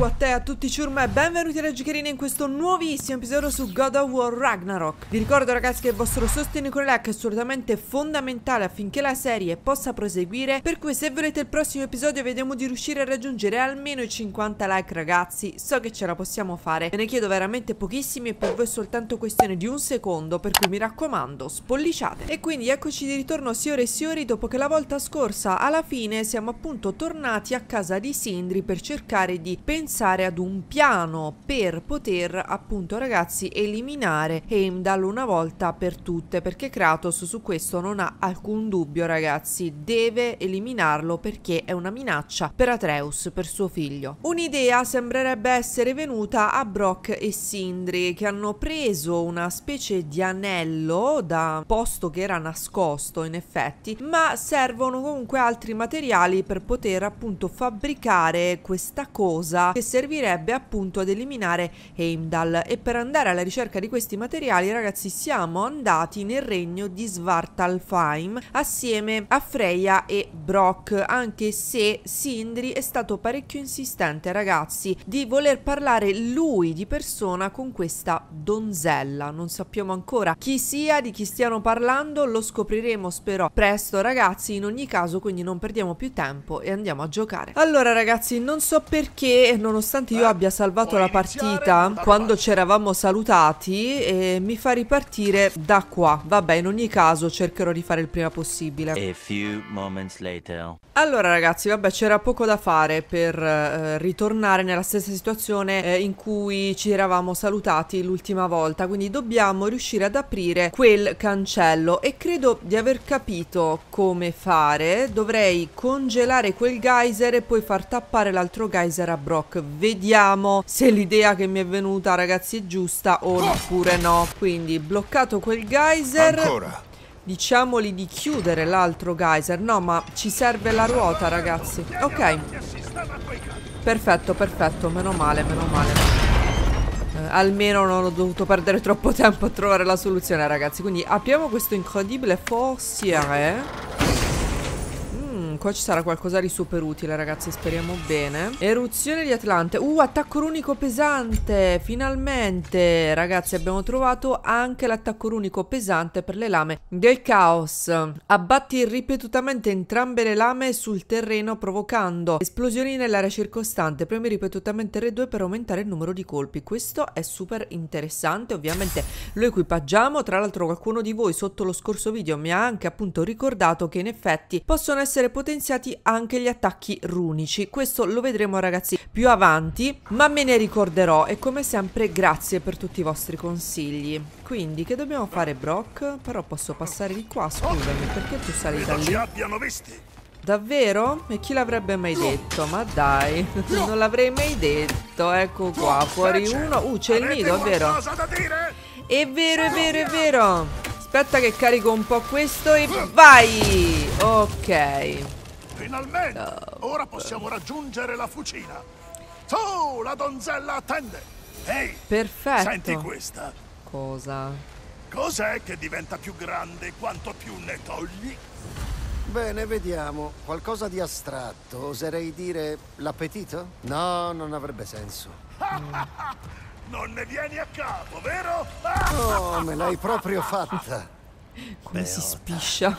a te e a tutti ciurma e benvenuti alla Giocherina in questo nuovissimo episodio su God of War Ragnarok. Vi ricordo ragazzi che il vostro sostegno con like è assolutamente fondamentale affinché la serie possa proseguire, per cui se volete il prossimo episodio vediamo di riuscire a raggiungere almeno i 50 like ragazzi. So che ce la possiamo fare, ve ne chiedo veramente pochissimi e per voi è soltanto questione di un secondo, per cui mi raccomando spolliciate. E quindi eccoci di ritorno signore e signori, dopo che la volta scorsa alla fine siamo appunto tornati a casa di Sindri per cercare di pensare ad un piano per poter appunto ragazzi eliminare Heimdall una volta per tutte, perché Kratos su questo non ha alcun dubbio ragazzi, deve eliminarlo perché è una minaccia per Atreus, per suo figlio. Un'idea sembrerebbe essere venuta a Brok e Sindri, che hanno preso una specie di anello da posto che era nascosto in effetti, ma servono comunque altri materiali per poter appunto fabbricare questa cosa che servirebbe appunto ad eliminare Heimdall. E per andare alla ricerca di questi materiali ragazzi siamo andati nel regno di Svartalfheim assieme a Freya e Brok, anche se Sindri è stato parecchio insistente ragazzi di voler parlare lui di persona con questa donzella. Non sappiamo ancora chi sia, di chi stiano parlando, lo scopriremo spero presto ragazzi. In ogni caso quindi non perdiamo più tempo e andiamo a giocare. Allora ragazzi, non so perché nonostante io abbia salvato la partita quando ci eravamo salutati mi fa ripartire da qua. Vabbè, in ogni caso cercherò di fare il prima possibile. A few moments later. Allora ragazzi, vabbè, c'era poco da fare per ritornare nella stessa situazione in cui ci eravamo salutati l'ultima volta, quindi dobbiamo riuscire ad aprire quel cancello e credo di aver capito come fare. Dovrei congelare quel geyser e poi far tappare l'altro geyser a Brok. Vediamo se l'idea che mi è venuta ragazzi è giusta oppure no. Quindi bloccato quel geyser. Ancora. Diciamogli di chiudere l'altro geyser. No, ma ci serve la ruota ragazzi. Ok. Perfetto, perfetto. Meno male, meno male. Almeno non ho dovuto perdere troppo tempo a trovare la soluzione ragazzi. Quindi apriamo questo incredibile forziere. Qua ci sarà qualcosa di super utile ragazzi, speriamo bene. Eruzione di Atlante. Attacco runico pesante. Finalmente ragazzi abbiamo trovato anche l'attacco runico pesante per le lame del caos. Abbatti ripetutamente entrambe le lame sul terreno provocando esplosioni nell'area circostante. Premi ripetutamente R2 per aumentare il numero di colpi. Questo è super interessante. Ovviamente lo equipaggiamo. Tra l'altro qualcuno di voi sotto lo scorso video mi ha anche appunto ricordato che in effetti possono essere potenziati anche gli attacchi runici. Questo lo vedremo ragazzi più avanti, ma me ne ricorderò e come sempre grazie per tutti i vostri consigli. Quindi che dobbiamo fare Brok? Però posso passare di qua, scusami, perché tu sali da lì? Davvero? E chi l'avrebbe mai detto? Ma dai, non l'avrei mai detto. Ecco qua, fuori uno. C'è il nido, è vero? È vero, è vero, è vero. Aspetta che carico un po' questo e vai! Ok. Finalmente! Ora possiamo raggiungere la fucina. Su, la donzella attende. Ehi, perfetto. senti questa. Cosa? Cos'è che diventa più grande quanto più ne togli? Bene, vediamo. Qualcosa di astratto. Oserei dire l'appetito? No, non avrebbe senso. Non ne vieni a capo, vero? Oh, me l'hai proprio fatta. Come si spiscia.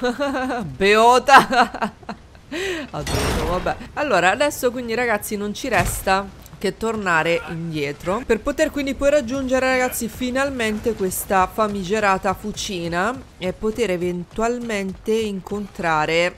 Beota. Adoro, vabbè. Allora, adesso quindi ragazzi non ci resta che tornare indietro per poter quindi poi raggiungere ragazzi finalmente questa famigerata fucina e poter eventualmente incontrare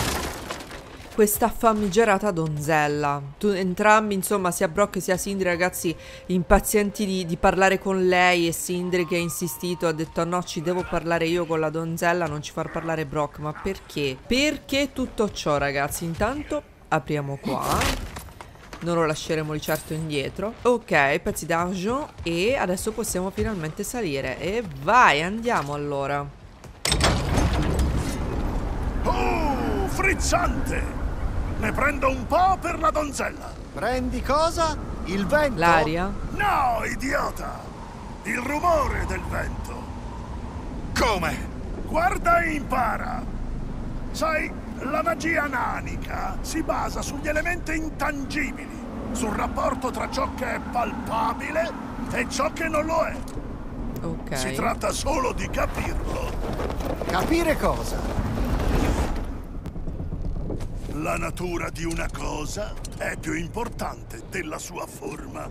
questa famigerata donzella. Entrambi insomma, sia Brok sia Sindri ragazzi impazienti di parlare con lei, e Sindri che ha insistito, ha detto no, ci devo parlare io con la donzella, non ci far parlare Brok. Ma perché? Perché tutto ciò ragazzi? Intanto apriamo qua, non lo lasceremo di certo indietro. Ok, pezzi d'argent. E adesso possiamo finalmente salire. E vai, andiamo allora. Oh, frizzante! Ne prendo un po' per la donzella. Prendi cosa? Il vento? L'aria? No, idiota! Il rumore del vento. Come? Guarda e impara. Sai, la magia nanica si basa sugli elementi intangibili. sul rapporto tra ciò che è palpabile e ciò che non lo è. Ok. Si tratta solo di capirlo. Capire cosa? La natura di una cosa è più importante della sua forma.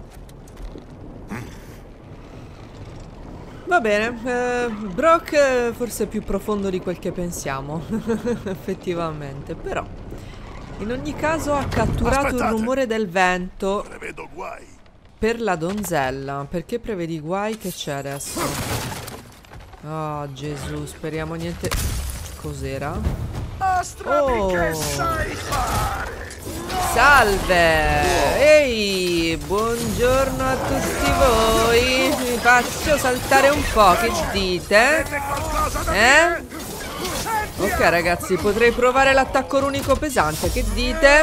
Va bene, Brock è forse più profondo di quel che pensiamo, effettivamente, però in ogni caso ha catturato il Aspettate. rumore del vento Prevedo guai. per la donzella. Perché prevedi guai? Che c'è adesso? Oh Gesù, speriamo niente. Cos'era? Mostrami che Oh. sai fare. Salve! Ehi, buongiorno a tutti voi. Mi faccio saltare un po', che dite? Avete qualcosa da dire? Senti, Ok ragazzi, potrei provare l'attacco runico pesante, che dite?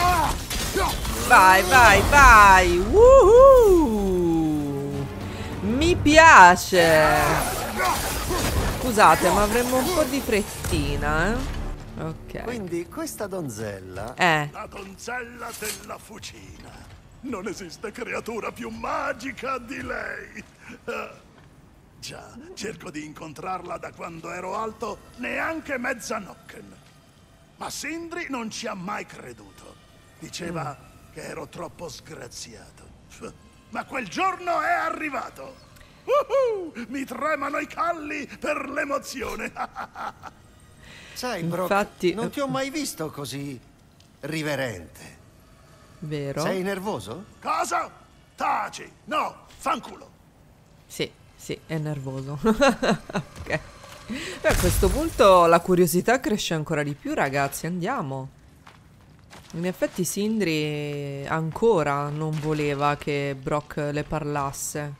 Vai, vai, vai! Woohoo! Mi piace! Scusate, ma avremmo un po' di frettina, eh? Ok. Quindi questa donzella... La donzella della fucina. Non esiste creatura più magica di lei. Già, cerco di incontrarla da quando ero alto neanche mezzanocken. Ma Sindri non ci ha mai creduto. Diceva che ero troppo sgraziato. Ma quel giorno è arrivato. Mi tremano i calli per l'emozione. Sai, Brock, Infatti- non ti ho mai visto così riverente. Vero? Sei nervoso? Cosa? Taci! No, fanculo! Sì, sì, è nervoso. Ok. E a questo punto la curiosità cresce ancora di più, ragazzi. Andiamo. In effetti Sindri ancora non voleva che Brock le parlasse.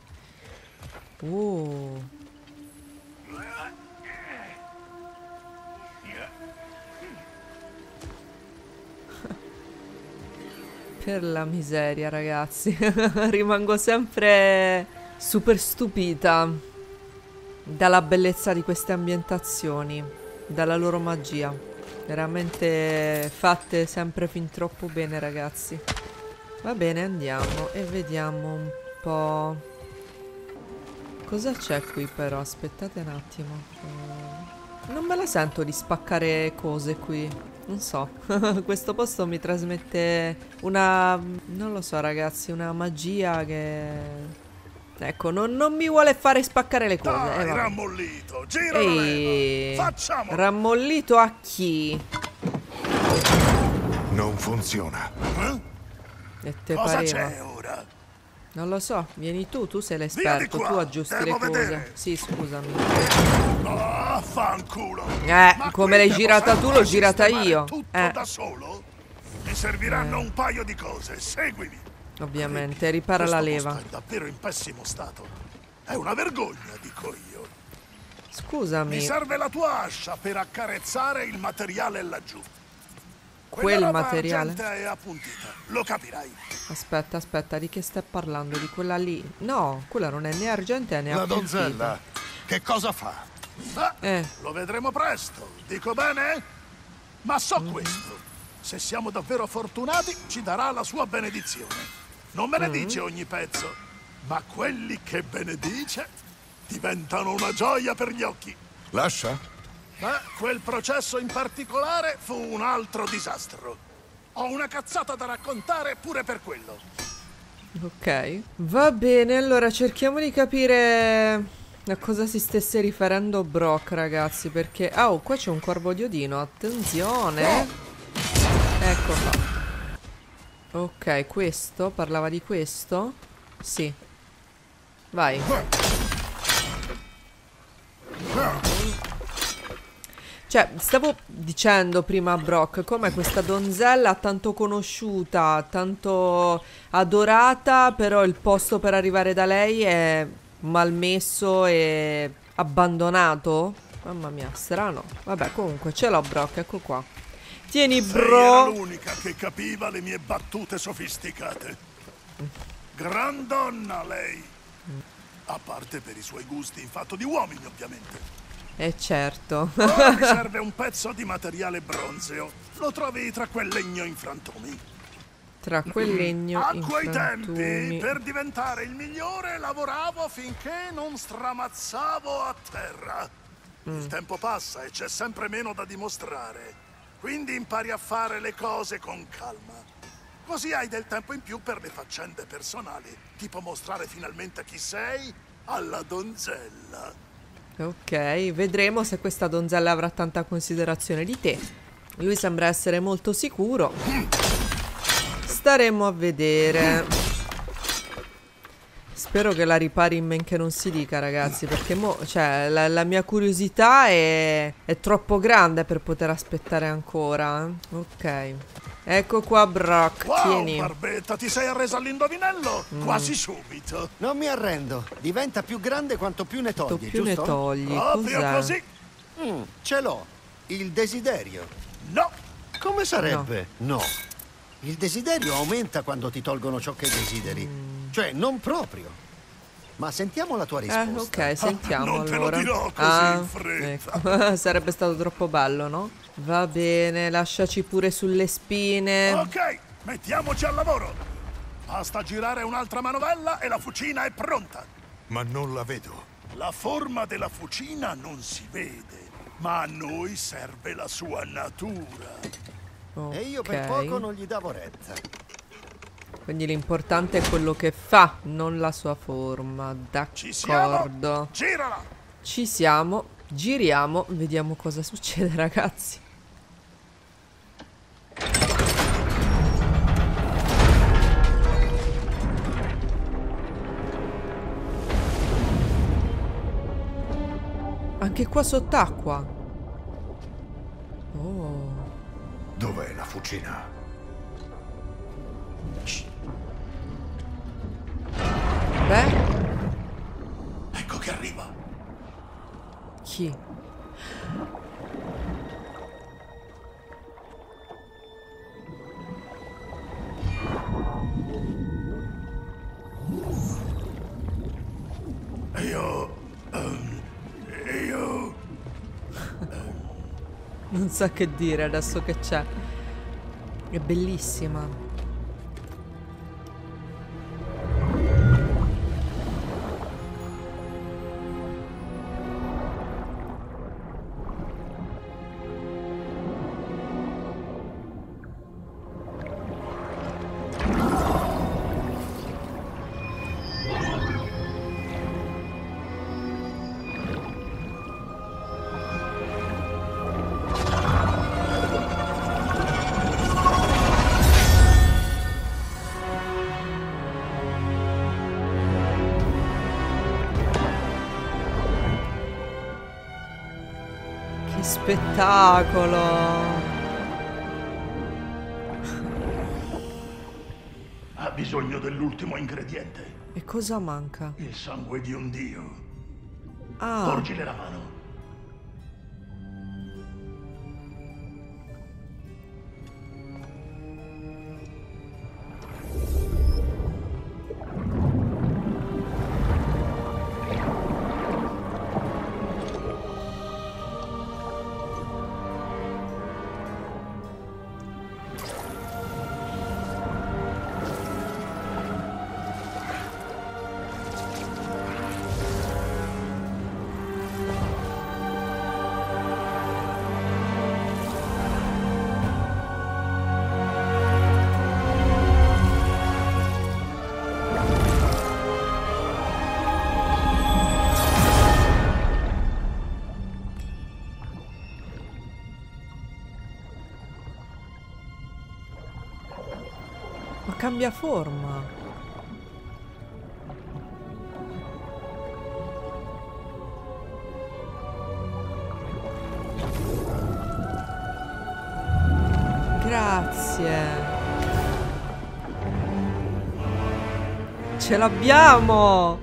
Per la miseria, ragazzi. Rimango sempre super stupita dalla bellezza di queste ambientazioni, dalla loro magia. Veramente fatte sempre fin troppo bene, ragazzi. Va bene, andiamo e vediamo un po'. Cosa c'è qui però? Aspettate un attimo. Non me la sento di spaccare cose qui. Non so. Questo posto mi trasmette una... non lo so, ragazzi, una magia che... ecco, non mi vuole fare spaccare le cose. Dai, Vabbè. rammollito, gira la Ehi, leva. Facciamolo! rammollito a chi? Non funziona. E te Cosa pareva? c'è ora? Non lo so, vieni tu sei Via l'esperto, di qua, tu aggiusti le devo cose. vedere. Sì, scusami. Ah, fanculo! Ma Come qui l'hai devo girata sempre tu, l'ho girata sistemare io. tutto da solo? Mi serviranno un paio di cose, seguimi. Ovviamente, ripara la Questo leva. posto è davvero in pessimo stato. È una vergogna, dico io. Mi Scusami, serve la tua ascia per accarezzare il materiale laggiù. quel Quella roba materiale? argentea è appuntita, lo capirai. Aspetta, di che stai parlando? Di quella lì? No, quella non è né argentea né La appuntita. donzella, che cosa fa? Ah, Eh. Lo vedremo presto, dico bene? Ma so questo. Se siamo davvero fortunati, ci darà la sua benedizione. Non benedice ogni pezzo, ma quelli che benedice diventano una gioia per gli occhi. Lascia? Ma quel processo in particolare fu un altro disastro. Ho una cazzata da raccontare pure per quello. Ok, va bene, allora cerchiamo di capire a cosa si stesse riferendo Brock, ragazzi, perché... oh, qua c'è un corvo di Odino, attenzione! Ecco qua. Ok, questo, parlava di questo? Sì. Vai. Cioè, stavo dicendo prima a Brock come questa donzella tanto conosciuta, tanto adorata, però il posto per arrivare da lei è malmesso e abbandonato. Mamma mia, strano. Vabbè, comunque ce l'ho, Brock, ecco qua. Tieni, Sei era bro. l'unica che capiva le mie battute sofisticate. Gran donna lei. A parte per i suoi gusti in fatto di uomini, ovviamente. Certo. Ora mi serve un pezzo di materiale bronzeo. Lo trovi tra quel legno in frantumi. Estratta il legno A in quei tempi, frantumi. per diventare il migliore, lavoravo finché non stramazzavo a terra. Il tempo passa e c'è sempre meno da dimostrare. Quindi impari a fare le cose con calma. Così hai del tempo in più per le faccende personali. Tipo mostrare finalmente chi sei alla donzella. Ok, vedremo se questa donzella avrà tanta considerazione di te. Lui sembra essere molto sicuro. Staremo a vedere. Spero che la ripari in men che non si dica, ragazzi, perché cioè, la mia curiosità è troppo grande per poter aspettare ancora. Ok. Ecco qua Brock, Wow, tieni. Barbetta, ti sei arresa all'indovinello? Quasi subito. Non mi arrendo. Diventa più grande quanto più ne Quanto togli, più ne giusto? togli, Proprio cos'è? così? Ce l'ho. Il desiderio. No. Come sarebbe? No. Il desiderio aumenta quando ti tolgono ciò che desideri. Cioè, non proprio. Ma sentiamo la tua risposta. Ok, sentiamo non te lo allora. dirò così in fretta. Ecco. Sarebbe stato troppo bello, no? Va bene, lasciaci pure sulle spine. Ok, mettiamoci al lavoro. Basta girare un'altra manovella e la fucina è pronta. Ma non la vedo. La forma della fucina non si vede, ma a noi serve la sua natura. E io per Ok. poco non gli davo retta. Quindi l'importante è quello che fa, non la sua forma. Ci siamo? D'accordo. Girala! Ci siamo. Giriamo. Vediamo cosa succede, ragazzi. Anche qua sott'acqua. Oh. Dov'è la fucina? Beh, Ecco che arriva. chi? Io... Non sa che dire adesso che c'è. È bellissima. Che spettacolo! Ha bisogno dell'ultimo ingrediente. E cosa manca? Il sangue di un dio. Ah, Porgile la mano. ma cambia forma. Grazie. Ce l'abbiamo!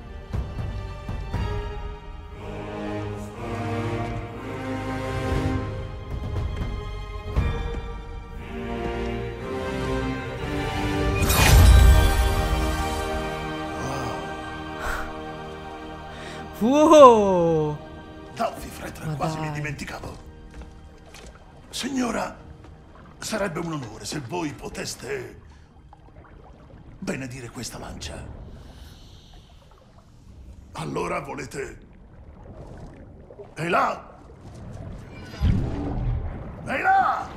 Wow! Dalfifretra, Ma quasi dai. mi dimenticavo. Signora, sarebbe un onore se voi poteste benedire questa lancia? Allora volete... Ehi là! Ehi là!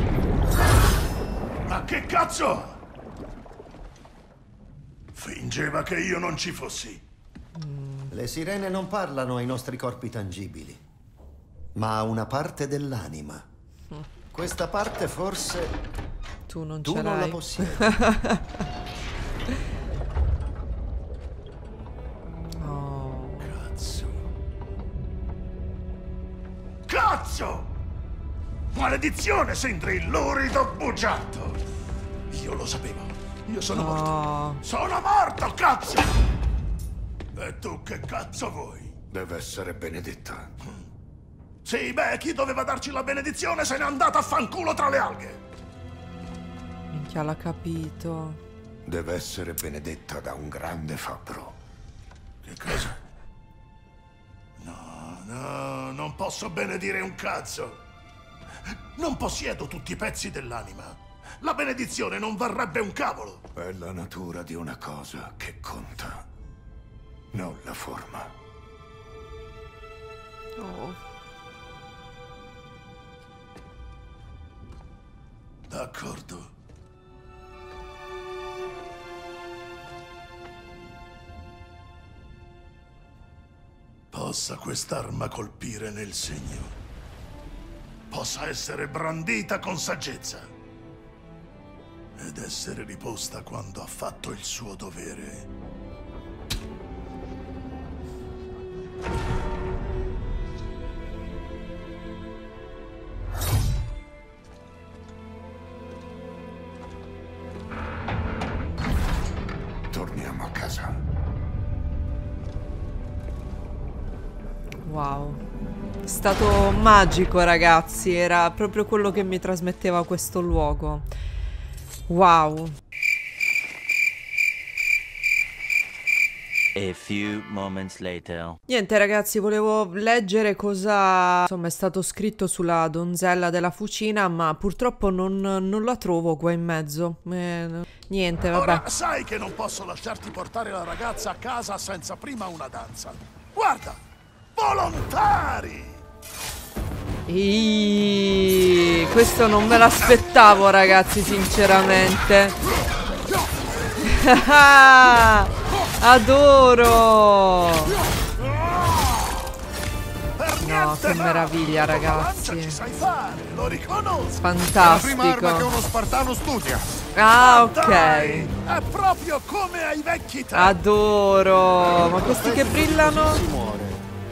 Ma che cazzo? Fingeva che io non ci fossi. Le sirene non parlano ai nostri corpi tangibili, ma a una parte dell'anima. Questa parte forse tu non la possiedi. Oh. Cazzo. Cazzo! Maledizione, Sindri, lurido bugiardo! Io lo sapevo. Io sono morto. Sono morto, cazzo! E tu che cazzo vuoi? Deve essere benedetta. Sì, beh, chi doveva darci la benedizione se n'è andato a fanculo tra le alghe. Minchia, l'ha capito. Deve essere benedetta da un grande fabbro. Che cosa? No, non posso benedire un cazzo. Non possiedo tutti i pezzi dell'anima. La benedizione non varrebbe un cavolo. È la natura di una cosa che conta, non la forma. Oh. D'accordo. Possa quest'arma colpire nel segno. Possa essere brandita con saggezza. Ed essere riposta quando ha fatto il suo dovere. Torniamo a casa. Wow. È stato magico, ragazzi. Era proprio quello che mi trasmetteva questo luogo. Wow. A few moments later. Niente, ragazzi, volevo leggere cosa insomma è stato scritto sulla donzella della fucina, ma purtroppo non la trovo qua in mezzo. Niente, vabbè. Ora sai che non posso lasciarti portare la ragazza a casa senza prima una danza. Guarda! Volontari! Questo non me l'aspettavo, ragazzi, sinceramente. Adoro! No, che meraviglia, ragazzi. Lo riconosco. Fantastico. È la prima arma che uno spartano studia. Ah, ok. Dai, è proprio come ai vecchi tempi. Adoro. Ma questi che brillano? Si muore.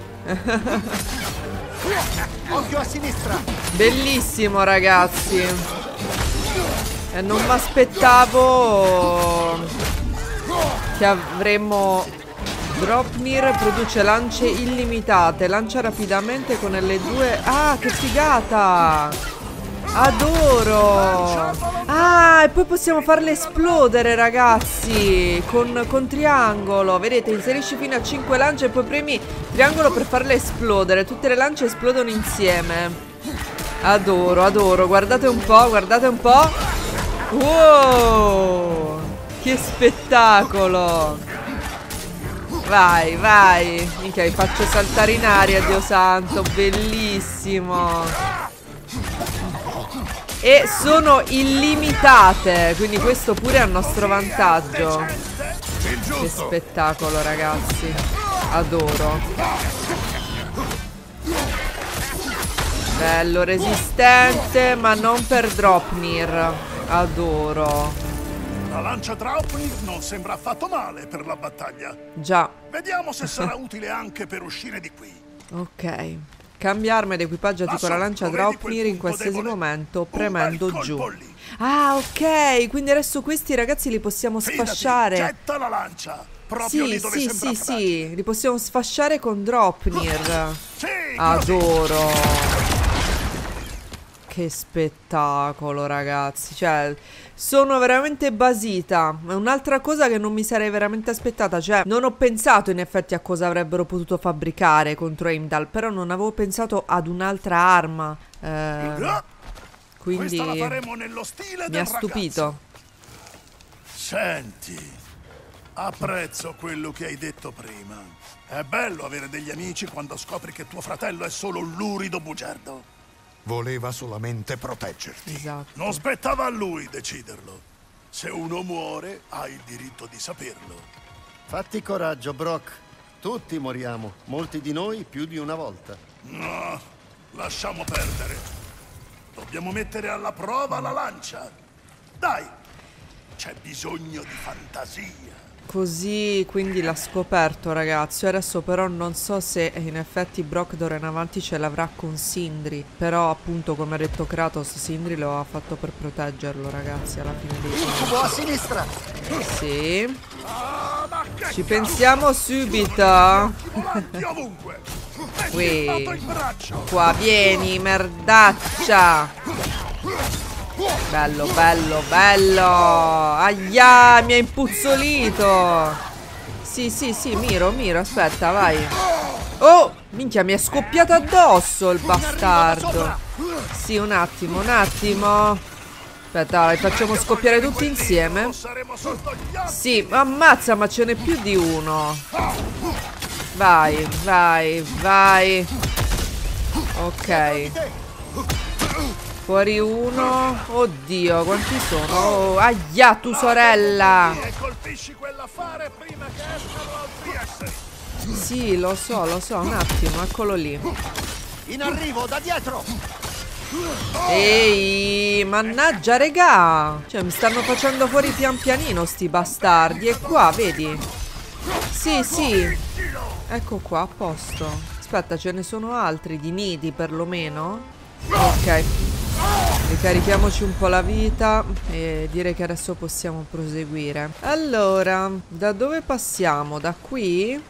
Occhio a sinistra. Bellissimo, ragazzi. E non mi aspettavo che avremmo. Dropnir produce lance illimitate. Lancia rapidamente con L2. Ah, che figata! Adoro! Ah, e poi possiamo farle esplodere, ragazzi, con triangolo. Vedete, inserisci fino a 5 lance e poi premi triangolo per farle esplodere. Tutte le lance esplodono insieme. Adoro, adoro. Guardate un po', guardate un po'. Wow! Che spettacolo! Vai, vai. Minchia, vi faccio saltare in aria, Dio santo. Bellissimo. E sono illimitate, quindi questo pure è a nostro vantaggio. Che spettacolo, ragazzi. Adoro. Bello, resistente, ma non per Dropnir. Adoro. La lancia Draupnir non sembra affatto male per la battaglia. Già. Vediamo se sarà utile anche per uscire di qui. Ok. Cambia arma ed equipaggio tipo la lancia Draupnir in qualsiasi momento premendo giù. Ah, ok. Quindi adesso questi ragazzi li possiamo sfasciare. Getta la lancia. Proprio lì dove sembra fragile. Sì. Li possiamo sfasciare con Dropnir. Sì, Adoro. Che spettacolo, ragazzi. Cioè, sono veramente basita. È un'altra cosa che non mi sarei veramente aspettata. Cioè, non ho pensato in effetti a cosa avrebbero potuto fabbricare contro Heimdall, però non avevo pensato ad un'altra arma. Quindi questa la faremo nello stile mi del ha stupito. ragazzo. Senti, apprezzo quello che hai detto prima. È bello avere degli amici quando scopri che tuo fratello è solo un lurido bugiardo. Voleva solamente proteggerti. Esatto. Non spettava a lui deciderlo. Se uno muore, hai il diritto di saperlo. Fatti coraggio, Brock. Tutti moriamo, molti di noi più di una volta. No, lasciamo perdere. Dobbiamo mettere alla prova la lancia. Dai, c'è bisogno di fantasia. Così, quindi l'ha scoperto, ragazzi. Adesso però non so se in effetti Brock d'ora in avanti ce l'avrà con Sindri. Però appunto, come ha detto Kratos, Sindri lo ha fatto per proteggerlo, ragazzi, alla fine dei conti. A sinistra! Sì. Ci pensiamo subito. Qui. Qua, vieni, merdaccia. Bello, bello, bello. Aia, mi ha impuzzolito. Sì, sì, sì, miro, aspetta, vai. Oh, minchia, mi è scoppiato addosso il bastardo. Sì, un attimo, Aspetta, li facciamo scoppiare tutti insieme. Sì, ammazza, ma ce n'è più di uno. Vai, vai, vai. Ok. Fuori uno. Oddio, quanti sono? Oh, aia, tu sorella. Sì, lo so, un attimo, eccolo lì. In arrivo, da dietro! Ehi, mannaggia, regà. Cioè, mi stanno facendo fuori pian pianino sti bastardi. E qua, vedi? Sì, sì. Ecco qua, a posto. Aspetta, ce ne sono altri di nidi perlomeno. Ok. Ricarichiamoci un po' la vita e direi che adesso possiamo proseguire. Allora, da dove passiamo? Da qui?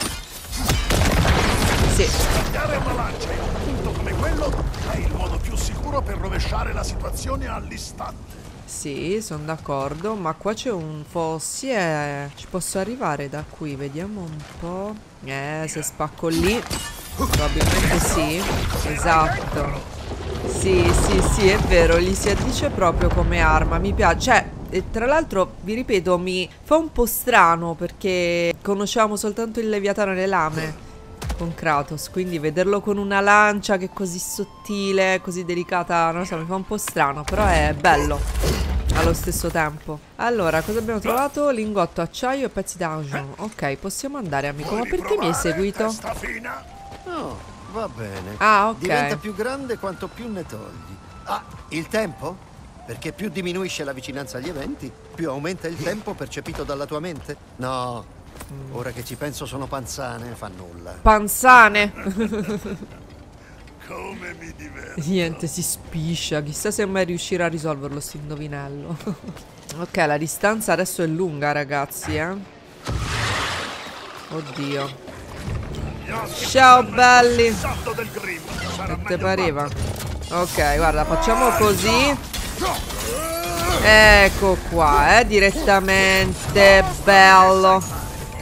Sì. Dare una lancia in un punto come quello è il modo più sicuro per rovesciare la situazione all'istante. Sì, sono d'accordo, ma qua c'è un fosse. Ci posso arrivare da qui? Vediamo un po'. Se spacco lì probabilmente sì. Esatto. Sì, sì, sì, è vero, gli si addice proprio come arma. Mi piace. Cioè, e tra l'altro, vi ripeto, mi fa un po' strano perché conosciamo soltanto il Leviatano e le lame con Kratos, quindi vederlo con una lancia che è così sottile, così delicata, non lo so, mi fa un po' strano, però è bello allo stesso tempo. Allora, cosa abbiamo trovato? Lingotto, acciaio e pezzi d'argent. Ok, possiamo andare, amico. Ma perché mi hai seguito? No, va bene. Ah, ok. Diventa più grande quanto più ne togli. Ah, il tempo? Perché più diminuisce la vicinanza agli eventi, più aumenta il tempo percepito dalla tua mente? No. Ora che ci penso sono panzane, fa nulla. Panzane. Come mi diverto. Niente, si spiscia. Chissà se mai riuscirà a risolverlo sto indovinello. Ok, la distanza adesso è lunga, ragazzi, Oddio. Ciao belli. Che te pareva? Ok, guarda, facciamo così. Ecco qua, direttamente. Bello.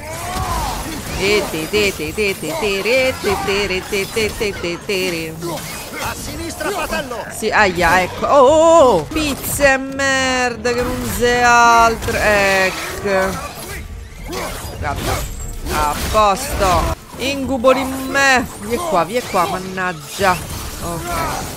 A sinistra, fratello! Sì, aia, ecco. Oh, pizza e merda che non c'è altro. Ecco. Guarda. A posto. Incubo di me. Via qua, mannaggia. Ok.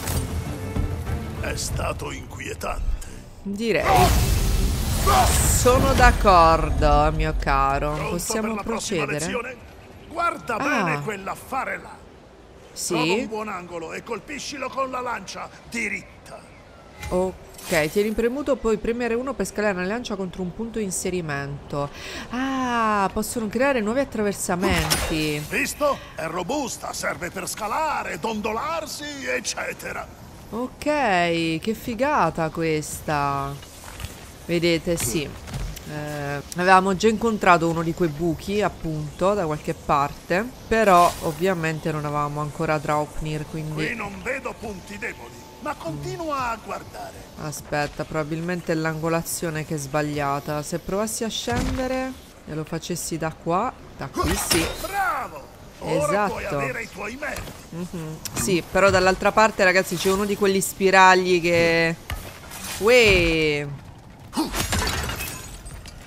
È stato inquietante. Direi. Sono d'accordo, mio caro. Pronto Possiamo per la prossima procedere? lezione? Guarda bene quell'affare là. Trova un Sì. buon angolo e colpiscilo con la lancia diritta. Ok, tieni premuto, poi premere 1 per scalare una lancia contro un punto di inserimento. Ah, possono creare nuovi attraversamenti. Visto? È robusta, serve per scalare, dondolarsi, eccetera. Ok, che figata questa. Vedete, sì. Avevamo già incontrato uno di quei buchi, appunto, da qualche parte. Però, ovviamente, non avevamo ancora Draupnir, quindi... Qui non vedo punti deboli, ma continua a guardare. Aspetta, probabilmente è l'angolazione che è sbagliata. Se provassi a scendere e lo facessi da qua, da qui sì. Bravo! Ora puoi Esatto. avere i tuoi meriti. Sì, però dall'altra parte, ragazzi, c'è uno di quegli spiragli che... Uè!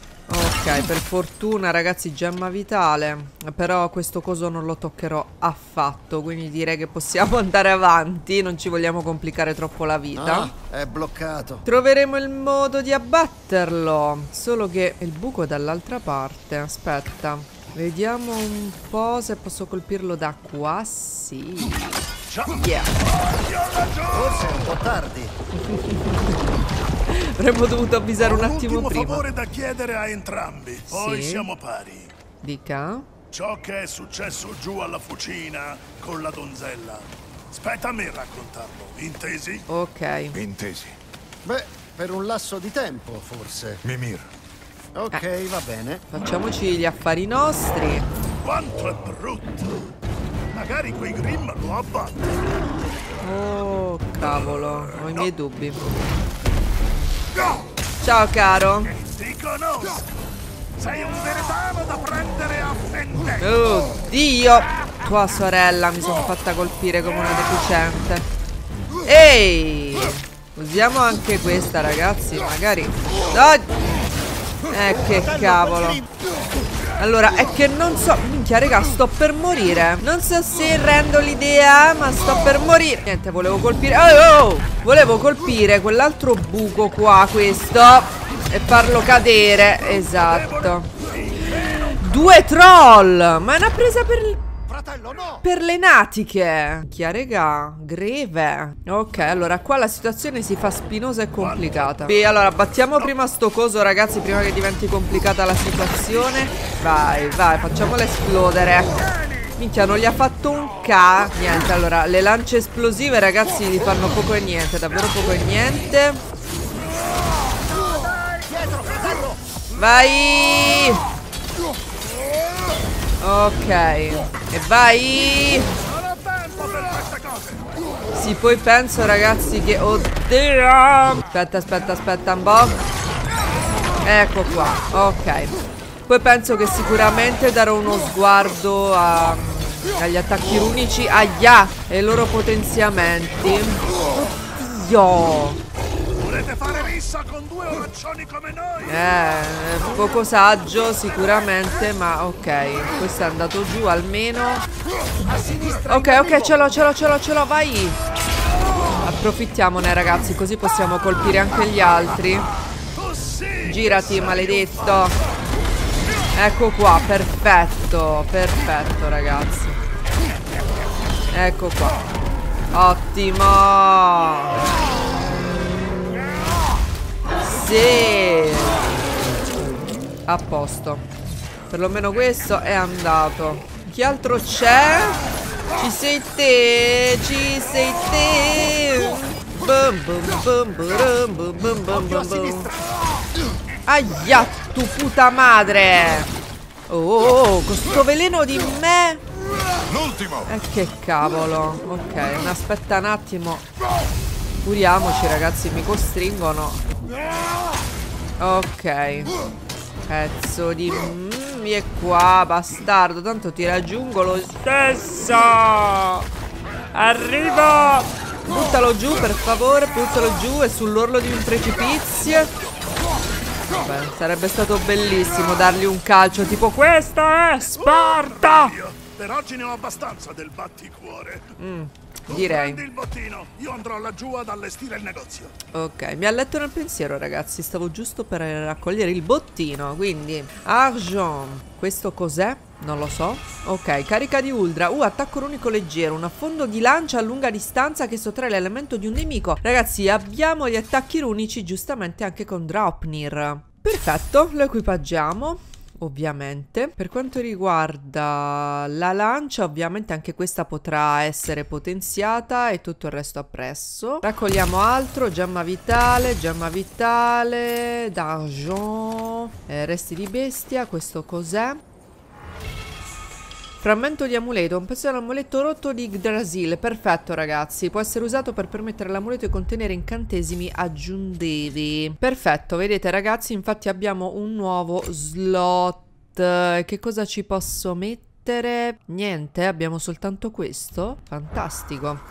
Ok, per fortuna ragazzi, gemma vitale. Però questo coso non lo toccherò affatto, quindi direi che possiamo andare avanti. Non ci vogliamo complicare troppo la vita. Ah, è bloccato. Troveremo il modo di abbatterlo. Solo che il buco è dall'altra parte. Aspetta, vediamo un po' se posso colpirlo da qua. Sì. Yeah. Forse è un po' tardi. Avremmo dovuto avvisare un attimo ultimo prima. favore da chiedere a entrambi. Poi Sì. siamo pari. Dica. Ciò che è successo giù alla fucina con la donzella. Spetta a me raccontarlo, intesi? Ok. Intesi. Beh, per un lasso di tempo, forse. Mimir. Ok, va bene. Facciamoci gli affari nostri. Quanto è brutto! Magari quei Grimm lo abbattono. Oh, cavolo. Ho i miei dubbi. No! Ciao, caro. Ti conosco! Sei un veretano da prendere a fendetta! Oddio. Tua sorella mi sono fatta colpire come una deficiente. Ehi. Usiamo anche questa, ragazzi. Magari. Che cavolo. Allora, è che non so. Minchia, raga, sto per morire. Non so se rendo l'idea, ma sto per morire. Niente, volevo colpire. Volevo colpire quell'altro buco qua, questo, e farlo cadere. Esatto. 2 troll. Ma è una presa Fratello, no! per le natiche. Chi ha, regà? Greve. Ok, allora qua la situazione si fa spinosa e complicata. Beh, allora battiamo prima sto coso, ragazzi, prima che diventi complicata la situazione. Vai, vai, facciamola esplodere. Minchia, non gli ha fatto un K. Niente, allora, le lance esplosive, ragazzi, gli fanno poco e niente. Davvero poco e niente. Vai. Ok. E vai. Sì, poi penso, ragazzi, che... Oddio. Aspetta un po'. Ecco qua. Ok. Poi penso che sicuramente darò uno sguardo agli attacchi runici, e ai loro potenziamenti. Oddio. Volete fare rissa con 2 oraccioni come noi? Poco saggio sicuramente, ma ok. Questo è andato giù almeno. Ok, ce l'ho, vai. Approfittiamone, ragazzi, così possiamo colpire anche gli altri. Girati, maledetto. Ecco qua, perfetto, ragazzi. Ecco qua. Ottimo. Sì. A posto. Perlomeno questo è andato. Chi altro c'è? Ci sei te. Bum bum bum bum bum bum bum bum bum. Aia, tu puta madre. Oh, con sto veleno di me. L'ultimo. Che cavolo. Ok, aspetta un attimo. Curiamoci, ragazzi, mi costringono. Ok. Pezzo di... Vieni qua, bastardo. Tanto ti raggiungo lo stesso. Arrivo. Buttalo giù, per favore. Buttalo giù, è sull'orlo di un precipizio. Vabbè, sarebbe stato bellissimo dargli un calcio tipo: questa è Sparta. Per oggi ne ho abbastanza del batticuore. Direi. Prendi il bottino, io andrò laggiù ad allestire il negozio. Ok, mi ha letto nel pensiero, ragazzi. Stavo giusto per raccogliere il bottino. Quindi, argent. Questo cos'è? Non lo so. Ok, carica di Uldra. Attacco unico leggero. Un affondo di lancia a lunga distanza che sottrae l'elemento di un nemico. Ragazzi, abbiamo gli attacchi runici giustamente anche con Draupnir. Perfetto, lo equipaggiamo. Ovviamente. Per quanto riguarda la lancia, ovviamente anche questa potrà essere potenziata e tutto il resto appresso. Raccogliamo altro, gemma vitale, d'argent, resti di bestia. Questo cos'è? Frammento di amuleto, un pezzo dell'amuleto rotto di Yggdrasil. Perfetto, ragazzi, può essere usato per permettere all'amuleto di contenere incantesimi aggiuntivi. Perfetto, vedete, ragazzi, infatti abbiamo un nuovo slot. Che cosa ci posso mettere? Niente, abbiamo soltanto questo. Fantastico.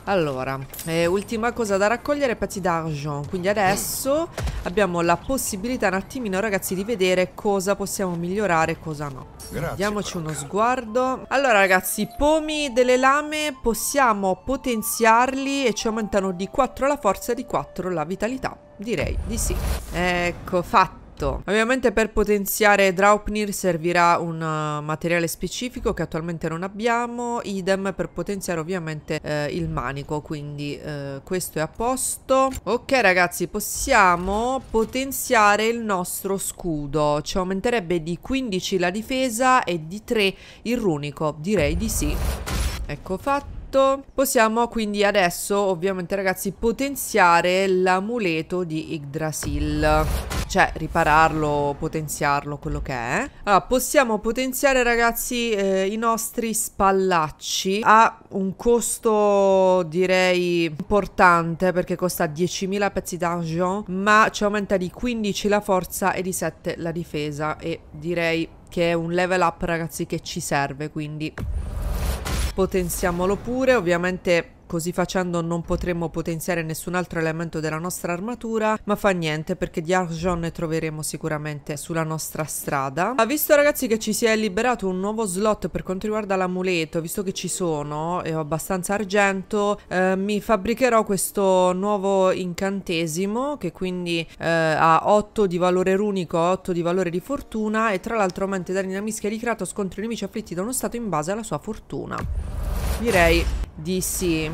Allora, ultima cosa da raccogliere, pezzi d'argent. Quindi adesso abbiamo la possibilità un attimino, ragazzi, di vedere cosa possiamo migliorare e cosa no. Grazie, Diamoci Brocca. uno sguardo. Allora, ragazzi, pomi delle lame possiamo potenziarli e ci aumentano di 4 la forza e di 4 la vitalità. Direi di sì. Ecco, fatto. Ovviamente per potenziare Draupnir servirà un materiale specifico che attualmente non abbiamo. Idem per potenziare ovviamente il manico. Quindi questo è a posto. Ok ragazzi, possiamo potenziare il nostro scudo. Ci aumenterebbe di 15 la difesa e di 3 il runico. Direi di sì. Ecco fatto. Possiamo quindi adesso ovviamente ragazzi potenziare l'amuleto di Yggdrasil, cioè ripararlo, potenziarlo, quello che è. Allora possiamo potenziare ragazzi i nostri spallacci. Ha un costo direi importante perché costa 10.000 pezzi d'argent, ma ci aumenta di 15 la forza e di 7 la difesa, e direi che è un level up ragazzi che ci serve, quindi potenziamolo pure. Ovviamente così facendo non potremo potenziare nessun altro elemento della nostra armatura, ma fa niente perché di argent ne troveremo sicuramente sulla nostra strada. Visto ragazzi che ci si è liberato un nuovo slot per quanto riguarda l'amuleto, visto che ci sono e ho abbastanza argento, mi fabbricherò questo nuovo incantesimo che quindi ha 8 di valore runico, 8 di valore di fortuna, e tra l'altro aumenta i danni da mischia di Kratos contro i nemici afflitti da uno stato in base alla sua fortuna. Direi di sì.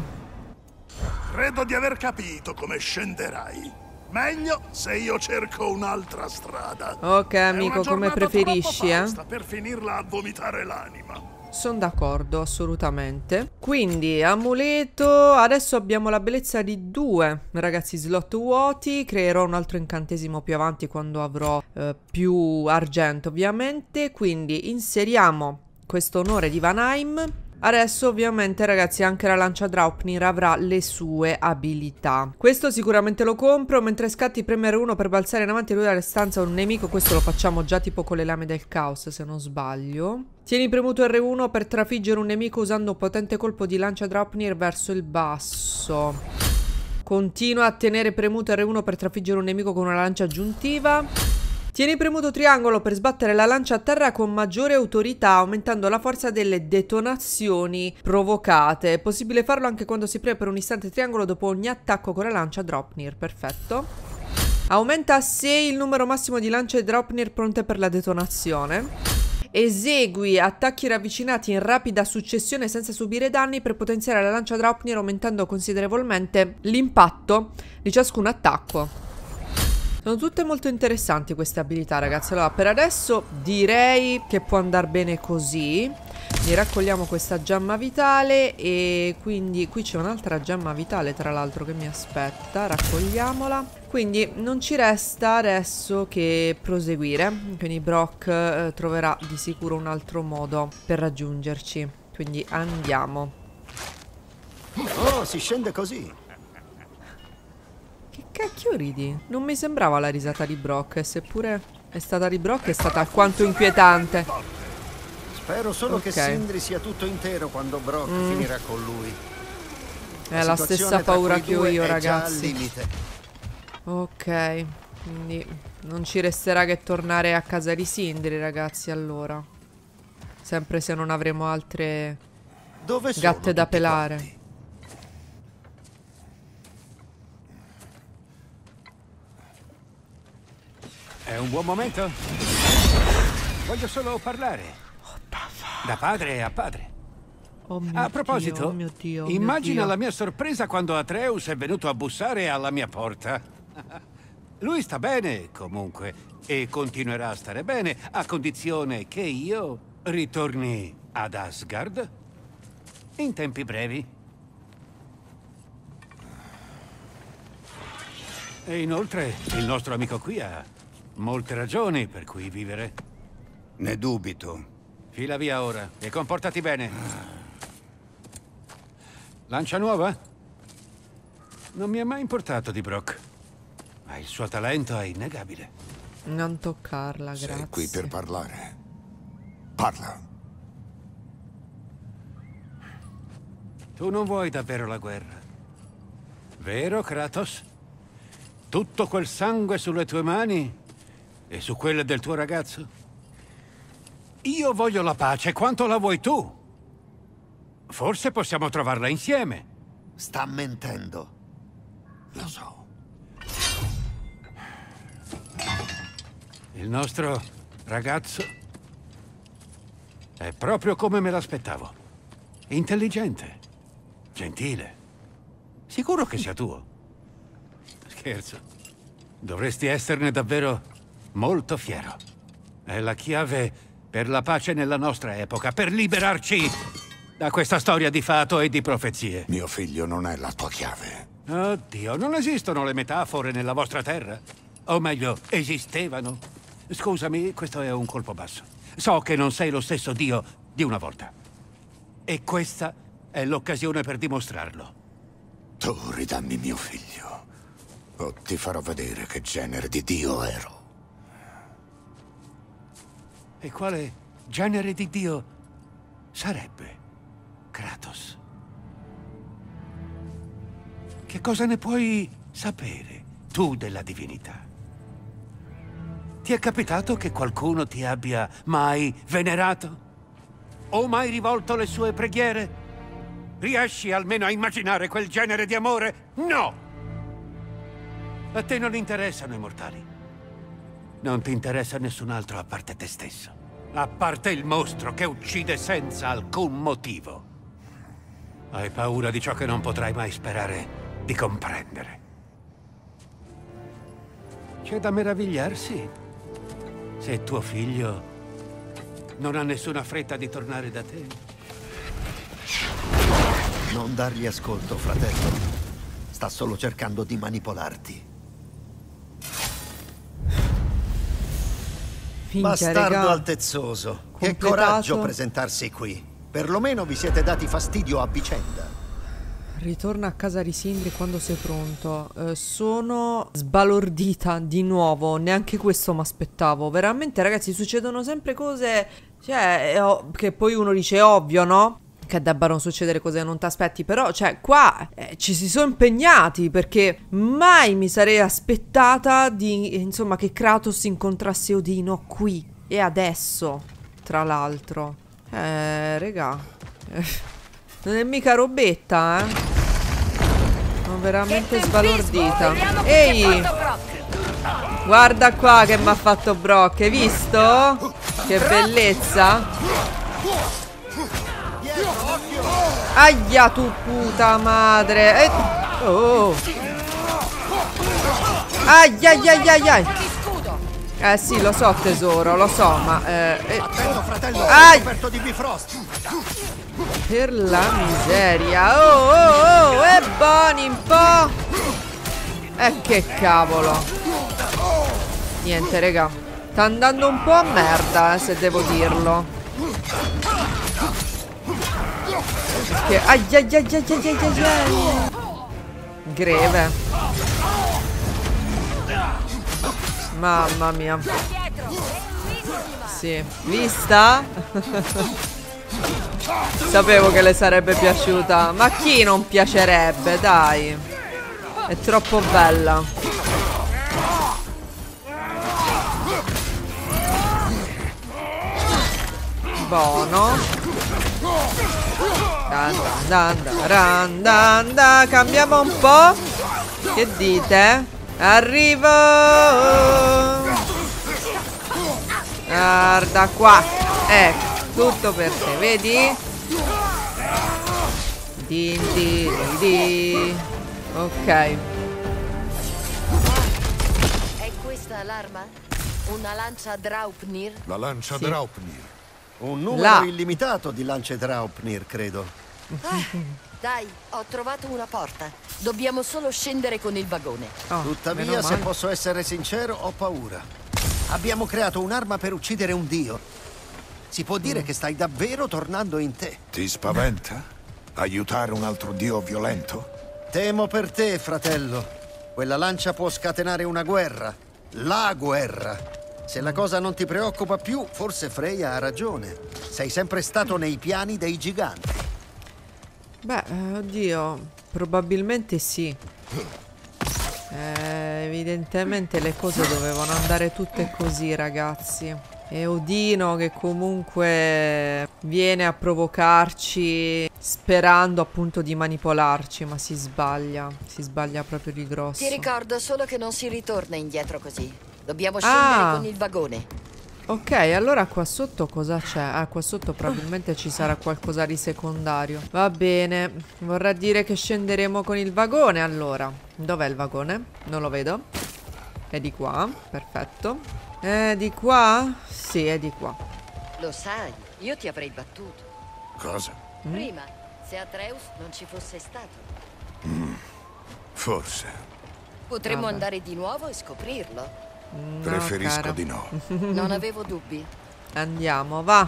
Credo di aver capito come scenderai. Meglio se io cerco un'altra strada. Ok amico, come preferisci, Sta per finirla a vomitare l'anima. Sono d'accordo, assolutamente. Quindi, amuleto. Adesso abbiamo la bellezza di 2 ragazzi slot vuoti. Creerò un altro incantesimo più avanti quando avrò più argento, ovviamente. Quindi inseriamo questo onore di Vanheim. Adesso ovviamente ragazzi anche la lancia Draupnir avrà le sue abilità. Questo sicuramente lo compro. Mentre scatti premere 1 per balzare in avanti e lui alla stanza un nemico. Questo lo facciamo già tipo con le lame del caos se non sbaglio. Tieni premuto R1 per trafiggere un nemico usando un potente colpo di lancia Draupnir verso il basso. Continua a tenere premuto R1 per trafiggere un nemico con una lancia aggiuntiva. Tieni premuto triangolo per sbattere la lancia a terra con maggiore autorità, aumentando la forza delle detonazioni provocate. È possibile farlo anche quando si preme per un istante triangolo dopo ogni attacco con la lancia Draupnir. Perfetto. Aumenta a 6 il numero massimo di lance Draupnir pronte per la detonazione. Esegui attacchi ravvicinati in rapida successione senza subire danni per potenziare la lancia Draupnir, aumentando considerevolmente l'impatto di ciascun attacco. Sono tutte molto interessanti queste abilità ragazzi. Allora per adesso direi che può andare bene così. Ne raccogliamo questa gemma vitale e quindi qui c'è un'altra gemma vitale tra l'altro che mi aspetta. Raccogliamola. Quindi non ci resta adesso che proseguire. Quindi Brok troverà di sicuro un altro modo per raggiungerci. Quindi andiamo. Oh, si scende così. Che cacchio ridi? Non mi sembrava la risata di Brok, e seppure è stata di Brok, è stata alquanto inquietante. Spero solo che Sindri sia tutto intero quando Brok finirà con lui. È la stessa paura che ho io, ragazzi. Ok, quindi non ci resterà che tornare a casa di Sindri, ragazzi, allora. Sempre se non avremo altre gatte da pelare. Quanti? È un buon momento? Voglio solo parlare. Da padre a padre. Oh mio A proposito, Dio, oh mio Dio, immagina mio Dio. la mia sorpresa quando Atreus è venuto a bussare alla mia porta. Lui sta bene, comunque, e continuerà a stare bene, a condizione che io ritorni ad Asgard in tempi brevi. E inoltre, il nostro amico qui ha molte ragioni per cui vivere. Ne dubito. Fila via ora e comportati bene. Lancia nuova? Non mi è mai importato di Brok, ma il suo talento è innegabile. Non toccarla, grazie. Sei qui per parlare. Parla. Tu non vuoi davvero la guerra. Vero, Kratos? Tutto quel sangue sulle tue mani e su quelle del tuo ragazzo? Io voglio la pace quanto la vuoi tu. Forse possiamo trovarla insieme. Sta mentendo. Lo so. Il nostro ragazzo è proprio come me l'aspettavo. Intelligente, gentile. Sicuro che sia tuo. Scherzo. Dovresti esserne davvero molto fiero. È la chiave per la pace nella nostra epoca, per liberarci da questa storia di fato e di profezie. Mio figlio non è la tua chiave. Oddio, non esistono le metafore nella vostra terra? O meglio, esistevano? Scusami, questo è un colpo basso. So che non sei lo stesso Dio di una volta. E questa è l'occasione per dimostrarlo. Tu ridammi mio figlio, o ti farò vedere che genere di Dio ero. E quale genere di Dio sarebbe Kratos? Che cosa ne puoi sapere tu della divinità? Ti è capitato che qualcuno ti abbia mai venerato? O mai rivolto le sue preghiere? Riesci almeno a immaginare quel genere di amore? No! A te non interessano i mortali. Non ti interessa nessun altro a parte te stesso. A parte il mostro che uccide senza alcun motivo. Hai paura di ciò che non potrai mai sperare di comprendere. C'è da meravigliarsi se tuo figlio non ha nessuna fretta di tornare da te. Non dargli ascolto, fratello. Sta solo cercando di manipolarti. Minchia, Bastardo regà. altezzoso. Che Completato. coraggio presentarsi qui. Perlomeno vi siete dati fastidio a vicenda. Ritorna a casa di Sindri quando sei pronto. Sono sbalordita di nuovo. Neanche questo mi aspettavo. Veramente, ragazzi, succedono sempre cose. Cioè, che poi uno dice ovvio, no? Che debbano succedere cose che non ti aspetti. Però, cioè, qua ci si sono impegnati. Perché mai mi sarei aspettata di, insomma, che Kratos incontrasse Odino qui. E adesso, tra l'altro. Regà. Non è mica robetta, Sono veramente sbalordita. Ehi! Guarda qua che mi ha fatto Brock, hai visto? Che bellezza! Aia tu puta madre! Oh! Aia aia aia aia! Sì, lo so tesoro, lo so, ma Fratello, Ai! coperto di Bifrost. per la miseria. Oh, e buoni un po'. Che cavolo. Niente, raga. Sta andando un po' a merda, se devo dirlo. Perché ai ai ai ai ai ai ai. Greve. Mamma mia. Sì, vista? Sapevo che le sarebbe piaciuta. Ma chi non piacerebbe, dai. È troppo bella. Buono. Cambiamo un po'. Che dite? Arrivo. Guarda qua. Ecco. Tutto per te, vedi? Ok. È questa l'arma? Una lancia Draupnir? La lancia Sì. Draupnir. Un numero Là. illimitato di lance Draupnir, credo. Dai, ho trovato una porta. Dobbiamo solo scendere con il vagone. Oh, Tuttavia, meno se male. posso essere sincero, ho paura. Abbiamo creato un'arma per uccidere un dio. Si può dire che stai davvero tornando in te. Ti spaventa? Aiutare un altro dio violento? Temo per te, fratello. Quella lancia può scatenare una guerra. La guerra. Se la cosa non ti preoccupa più, forse Freya ha ragione. Sei sempre stato nei piani dei giganti. Beh, oddio. Probabilmente sì. Evidentemente le cose dovevano andare tutte così, ragazzi. E Odino che comunque viene a provocarci sperando appunto di manipolarci, ma si sbaglia proprio di grosso. Ti ricordo solo che non si ritorna indietro così. Dobbiamo scendere con il vagone. Ok, allora qua sotto cosa c'è? Ah, qua sotto probabilmente ci sarà qualcosa di secondario. Va bene, vorrà dire che scenderemo con il vagone allora. Dov'è il vagone? Non lo vedo. È di qua, perfetto. È di qua? Sì, è di qua. Lo sai, io ti avrei battuto. Cosa? Prima, se Atreus non ci fosse stato. Forse. Potremmo andare di nuovo e scoprirlo. No, Preferisco cara. di no. Non avevo dubbi. Andiamo, va.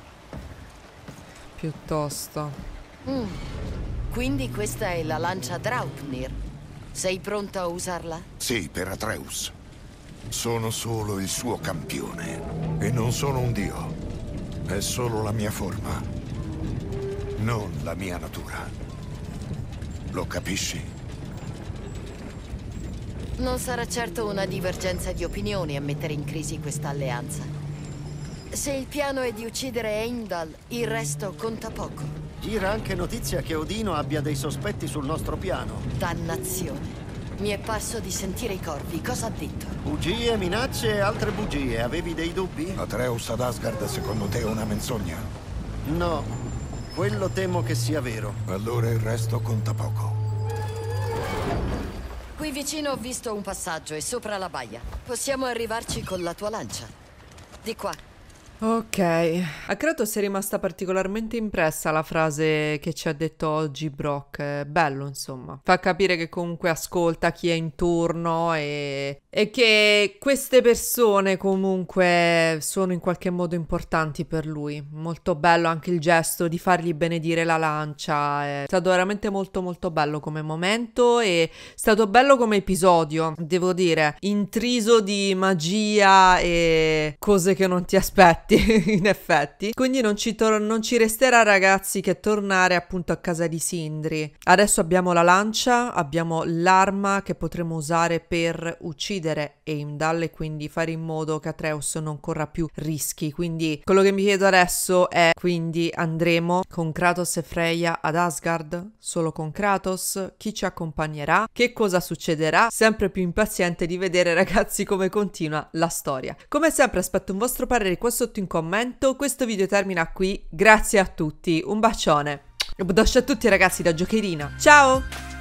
Piuttosto. Quindi questa è la lancia Draupnir. Sei pronto a usarla? Sì, per Atreus. Sono solo il suo campione. E non sono un dio. È solo la mia forma. Non la mia natura. Lo capisci? Non sarà certo una divergenza di opinioni a mettere in crisi questa alleanza. Se il piano è di uccidere Heimdall, il resto conta poco. Gira anche notizia che Odino abbia dei sospetti sul nostro piano. Dannazione. Mi è parso di sentire i corvi. Cosa ha detto? Bugie, minacce e altre bugie. Avevi dei dubbi? Atreus ad Asgard secondo te è una menzogna? No, quello temo che sia vero. Allora il resto conta poco. Qui vicino ho visto un passaggio e sopra la baia. Possiamo arrivarci con la tua lancia. Di qua. Ok, a Kratos è rimasta particolarmente impressa la frase che ci ha detto oggi Brock. È bello, insomma. Fa capire che comunque ascolta chi è intorno e che queste persone comunque sono in qualche modo importanti per lui. Molto bello anche il gesto di fargli benedire la lancia. È stato veramente molto molto bello come momento e è stato bello come episodio, devo dire. Intriso di magia e cose che non ti aspetti. In effetti, quindi non ci resterà, ragazzi, che tornare appunto a casa di Sindri. Adesso abbiamo la lancia, abbiamo l'arma che potremo usare per uccidere Heimdall e quindi fare in modo che Atreus non corra più rischi. Quindi quello che mi chiedo adesso è: quindi andremo con Kratos e Freya ad Asgard? Solo con Kratos? Chi ci accompagnerà? Che cosa succederà? Sempre più impaziente di vedere, ragazzi, come continua la storia. Come sempre aspetto un vostro parere qua sotto in commento. Questo video termina qui, grazie a tutti, un bacione, un bacio a tutti, ragazzi, da Giocherina, ciao!